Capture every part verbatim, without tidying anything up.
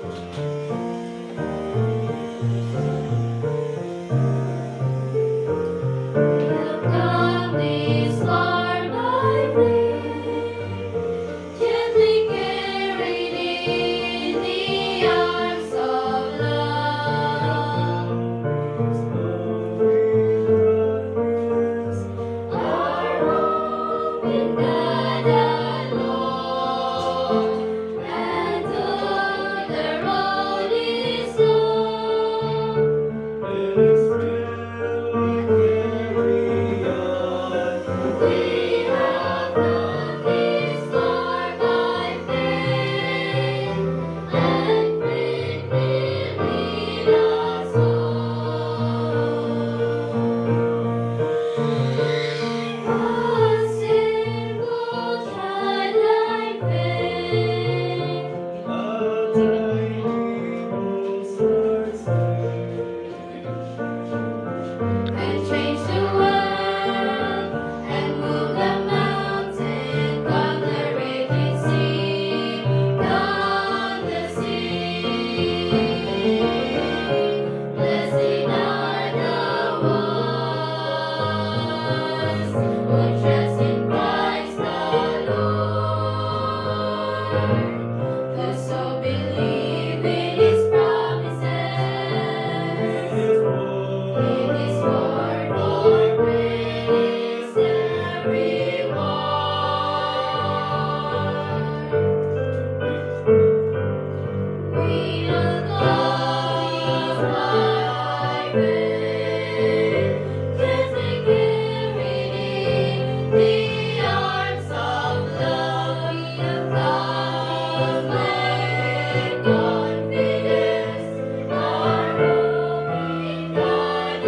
Come this far by faith, gently carried in the arms of love. Our hope in God alone, and though the road is long, let us we have come this far by faith, and faith will lead us home. A simple childlike faith, a tiny mustard seed, can change the world and move the mountain, calm the raging sea, calm the sea. Blessed are the ones who trust in Christ the Lord, who so believe in His promises. In His word, for great is the reward. We are God's by faith, gently carried in the arms of love. We have come with confidence, our hope in God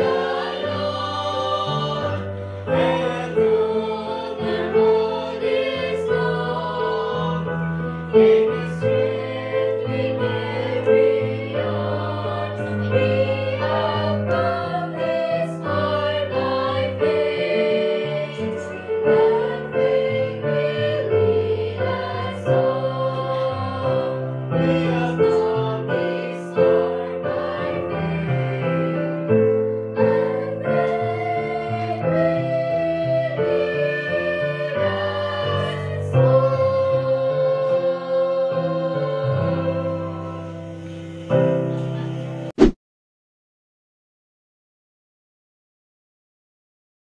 alone. And though the road is long, it is true.